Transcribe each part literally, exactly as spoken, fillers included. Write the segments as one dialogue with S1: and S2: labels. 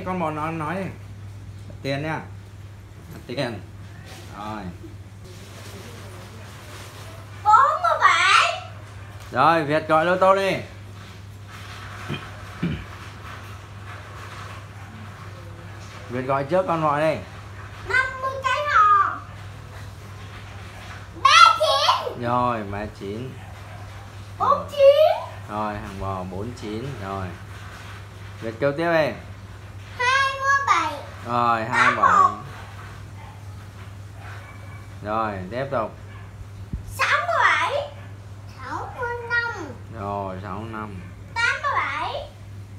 S1: con bò nó nói đi. Tiền nha. Tiền. Rồi.
S2: bốn mươi bảy.
S1: Rồi, Việt gọi lô tô đi. Việt gọi trước con gọi đi.
S2: năm mươi cái hò. ba mươi chín.
S1: Rồi, ba mươi chín.
S2: bốn mươi chín.
S1: Rồi, hàng bò bốn mươi chín. Rồi. Việt kêu tiếp đi.
S2: hai mươi bảy.
S1: Rồi, hai mươi bảy. Rồi, tiếp tục.
S2: sáu mươi bảy. sáu mươi lăm.
S1: Rồi, sáu mươi lăm.
S2: tám mươi bảy.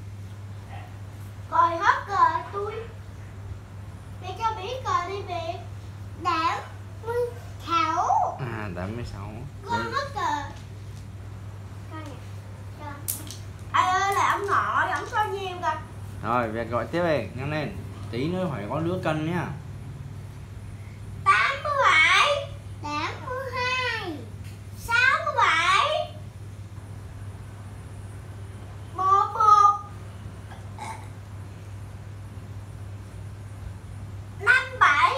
S2: Rồi hết cờ tôi. Để cho biết cờ đi Việt. tám mươi sáu.
S1: À, tám mươi sáu.
S2: Con hết cờ. Coi nè. Cho. Ai ơi là ông nội, ông sao nhiều kìa.
S1: Rồi, Việt gọi tiếp đi, nhanh lên. Tí nữa phải có đứa cân nhá.
S2: tám mươi bảy. tám mươi hai. sáu mươi bảy. một một. năm mươi bảy.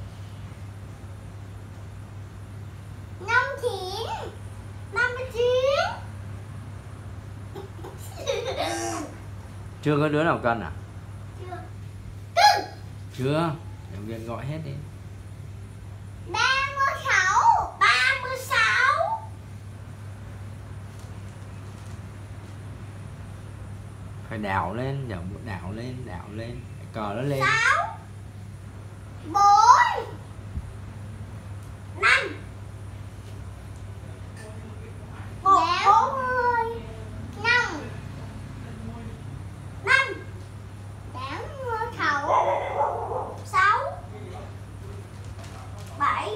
S2: năm mươi chín. năm mươi chín.
S1: Chưa có đứa nào cân à?
S2: Chưa. Cưng.
S1: Chưa. Để Việt gọi hết đi.
S2: ba mươi sáu. ba mươi sáu.
S1: Phải đảo lên, giờ đảo lên, đảo lên. Cờ nó lên.
S2: sáu. bốn. năm. một. bốn mươi. năm. năm. tám mươi sáu. sáu. bảy.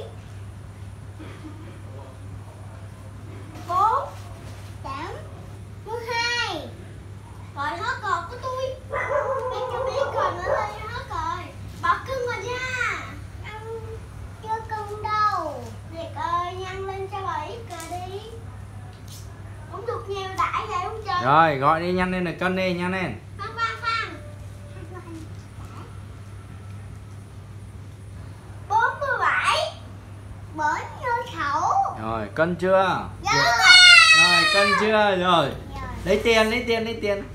S2: bốn. tám mươi hai. Rồi hết cờ của tôi. Em cho biết cờ nữa đây, hết rồi. Bỏ cưng vào nha. Ăn chưa cưng đâu. Việt ơi, nhanh lên cho bà ít cờ đi. Cũng được nhiều đãi vậy không chơi.
S1: Rồi, gọi đi, nhanh lên rồi cân đi, nhanh lên.
S2: Khoan khoan khoan. bốn mươi bảy. bốn mươi sáu.
S1: Rồi, cân chưa?
S2: Dạ.
S1: Rồi, cân chưa? Rồi. Lấy tiền, lấy tiền, lấy tiền.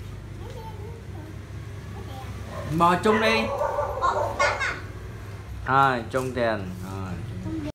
S1: Bò chung đi.
S2: Ủa, đánh à?
S1: Rồi, chung tiền.